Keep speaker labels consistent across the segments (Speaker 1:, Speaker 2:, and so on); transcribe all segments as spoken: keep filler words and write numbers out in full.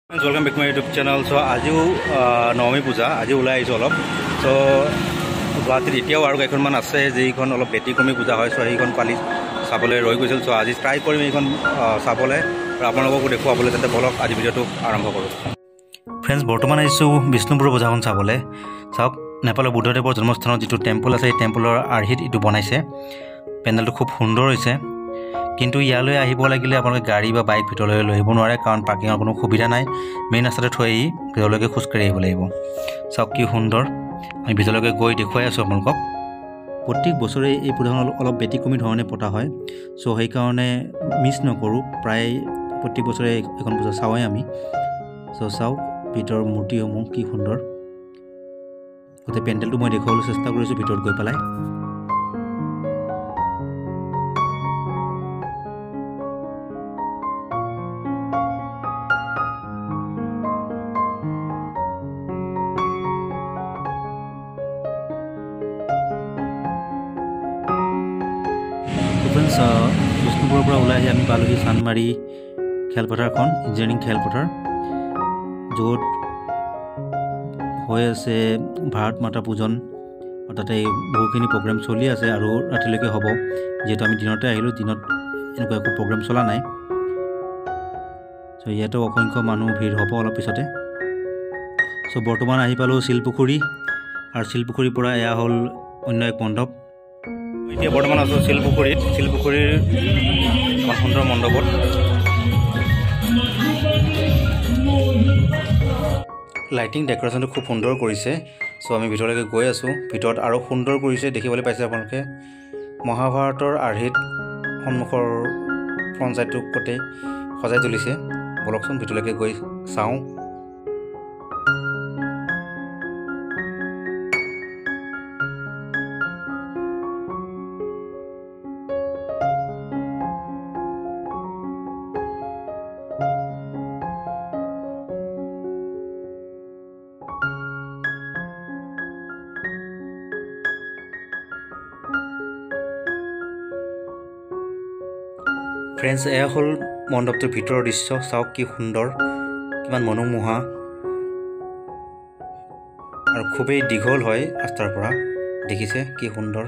Speaker 1: Welcome back my YouTube channel. So आज नवमी पूजा आज ऊल् आई अलग। सो गुवाहाटीत एतियाও और केइखनमान आछे जेइखन अलप बेटिकमी पूजा है। सो সেইখন काली चाबले रही गई। सो आज ट्राई करिम এইখন चाबले और आपलोकको देखुवाबले। तेन्ते बलक आज भिडिओটো आरम्भ करूँ। फ्रेंड्स बर्तमान आइसो विष्णुपुर पूजाखन चाबले। चाওক नेपाলৰ बुদ্ধदेৱৰ जन्मस्थाনত जो टेम्पल আছে टेम्पलर आर्हित इटु बनाइছে। पेन्डेलটো खूब सुंदर হৈছে। কিন্তু ইয়ালৈ আহিব লাগিলে আপোনালোকে গাড়ী বা বাইক ভিতৰলৈ লৈ আহিব নোৱাৰে, কাৰণ পাৰ্কিঙৰ কোনো সুবিধা নাই। মেইন ৰাস্তাতে থৈ আহি ভিতৰলৈকে খোজ কাঢ়ি আহিব লাগিব। চাওক কি সুন্দৰ। আমি ভিতৰলৈকে গৈ দেখুৱাই আছোঁ আপোনালোকক। প্ৰত্যেক বছৰে এই পূজাখন অলপ ব্যতিক্ৰমী ধৰণে পতা হয়। চ' সেইকাৰণে মিছ নকৰোঁ, প্ৰায় প্ৰত্যেক বছৰে এখন পূজা চাওঁৱেই আমি। চ' চাওক ভিতৰৰ মূৰ্তিসমূহ কি সুন্দৰ। গোটেই পেণ্ডেলটো মই দেখুৱাবলৈ চেষ্টা কৰিছোঁ ভিতৰত গৈ পেলাই। फ्रेंड्स विष्णुपुर पर ओलाई आमी पालोहि सानमारी खेलपथारखन इन्जिनियारिंग खेलपथार, য'ত হৈ আছে ভাৰত মাতা পূজন। और ताते बहुखिनि प्रोग्राम चलि आछे और रातिলৈকে হ'ব। जेहेतु आमी दिनते आहिलो, दिनत एनेকুৱা একো प्रोग्राम चला নাই। सो ইয়াতে অসংখ্য মানুহ ভিৰ হ'ব অলপ পিছতে। सो বৰ্তমান আহি পালো শিলপুখুৰী, আৰু শিলপুখুৰীৰ পৰা এয়া হ'ল অন্য এক মণ্ডপ। এতিয়া বৰ্তমান আছো শিলপুখুৰীত। শিলপুখুৰীৰ এখন সুন্দৰ মণ্ডপত লাইটিং ডেকৰেশ্যনটো খুব সুন্দৰ কৰিছে। চ' আমি ভিতৰলৈকে গৈ আছোঁ। ভিতৰত আৰু সুন্দৰ কৰিছে, দেখিবলৈ পাইছে আপোনালোকে। মহাভাৰতৰ আৰ্হিত সন্মুখৰ ফ্ৰণ্ট ছাইডটো গোটেই সজাই তুলিছে। বলকচোন ভিতৰলৈকে গৈ চাওঁ। फ्रेंड्स एया हल मंडपটোৰ ভিতৰৰ দৃশ্য। চাওক কি সুন্দৰ, কিমান মনোমোহা, আৰু খুবেই দীঘল হয় ৰাস্তাৰ পৰা। দেখিছে কি সুন্দৰ।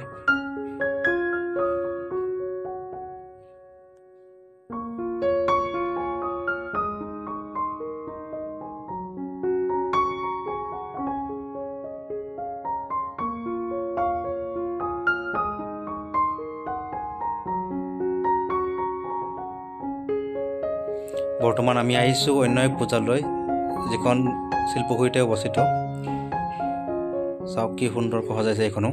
Speaker 1: বৰ্তমান আমি আহিছোঁ অন্য এক পূজালৈ, যিখন শিলপুখুৰীতে অৱস্থিত। চাওক কি সুন্দৰকৈ সজাইছে এইখনো।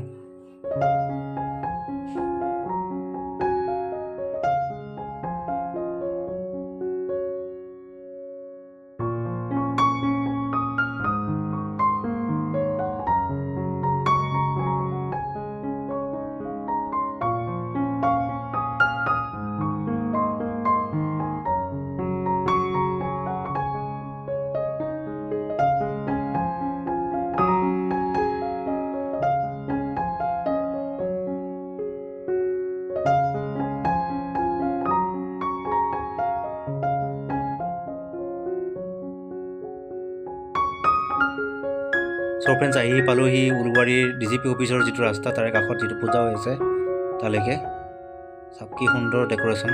Speaker 1: सो फ्रेंड्स आহি পালোহি উলুবাৰীৰ ডি জি পি অফিচৰ যিটো ৰাস্তা, তাৰে কাষত যিটো পূজা হৈ আছে তালৈকে। চাওক কি সুন্দৰ ডেকৰেশ্যন।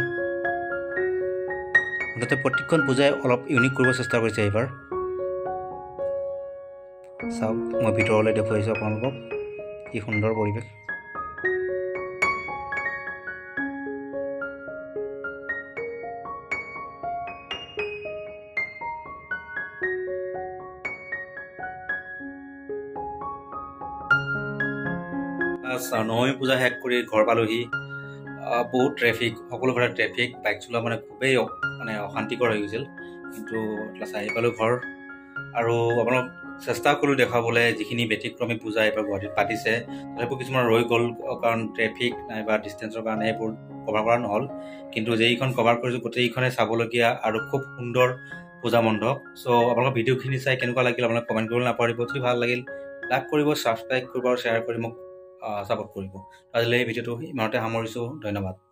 Speaker 1: মুঠতে প্ৰত্যেকখন পূজাই অলপ ইউনিক কৰিব চেষ্টা কৰিছে এইবাৰ। চাওক মই ভিতৰলৈ দেখুৱাইছোঁ আপোনালোকক কি সুন্দৰ পৰিৱেশ। নৱমী পূজা শেষ কৰি ঘৰ পালোহি। বহুত ট্ৰেফিক, সকলো ফালে ট্ৰেফিক, বাইক চলোৱা মানে খুবেই মানে অশান্তিকৰ হৈ গৈছিল। কিন্তু প্লাছ আহি পালোঁ ঘৰ, আৰু আপোনালোক চেষ্টা কৰিলোঁ দেখাবলৈ যিখিনি ব্যতিক্ৰমী পূজা এইবাৰ গুৱাহাটীত পাতিছে। তথাপিও কিছুমান ৰৈ গ'ল, কাৰণ ট্ৰেফিক নাইবা ডিষ্টেঞ্চৰ কাৰণে সেইবোৰ কভাৰ কৰা নহ'ল। কিন্তু যেইখন কভাৰ কৰিছোঁ গোটেইখনে চাবলগীয়া আৰু খুব সুন্দৰ পূজা মণ্ডপ। চ' আপোনালোকৰ ভিডিঅ'খিনি চাই কেনেকুৱা লাগিল আপোনালোকে কমেণ্ট কৰিবলৈ নাপাহৰিব। যদি ভাল লাগিল লাইক কৰিব, ছাবস্ক্ৰাইব কৰিব আৰু শ্বেয়াৰ কৰি মোক ছাপোৰ্ট কৰিব। আজিলৈ এই ভিডিঅ'টো ইমানতে সামৰিছোঁ। ধন্যবাদ।